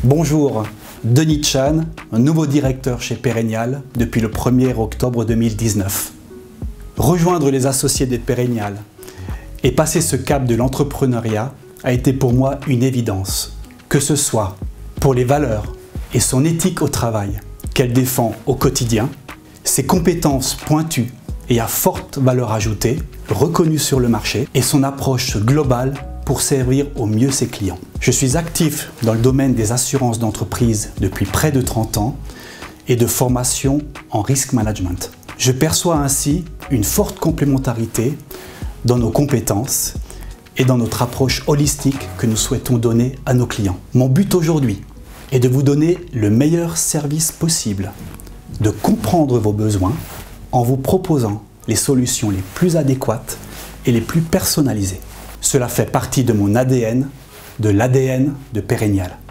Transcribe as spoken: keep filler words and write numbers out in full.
Bonjour, Denis Chan, nouveau directeur chez Perennial depuis le premier octobre deux mille dix-neuf. Rejoindre les associés de Perennial et passer ce cap de l'entrepreneuriat a été pour moi une évidence, que ce soit pour les valeurs et son éthique au travail qu'elle défend au quotidien, ses compétences pointues et à forte valeur ajoutée, reconnues sur le marché, et son approche globale pour servir au mieux ses clients. Je suis actif dans le domaine des assurances d'entreprise depuis près de trente ans et de formation en risk management. Je perçois ainsi une forte complémentarité dans nos compétences et dans notre approche holistique que nous souhaitons donner à nos clients. Mon but aujourd'hui est de vous donner le meilleur service possible, de comprendre vos besoins en vous proposant les solutions les plus adéquates et les plus personnalisées. Cela fait partie de mon A D N, de l'A D N de Perennial.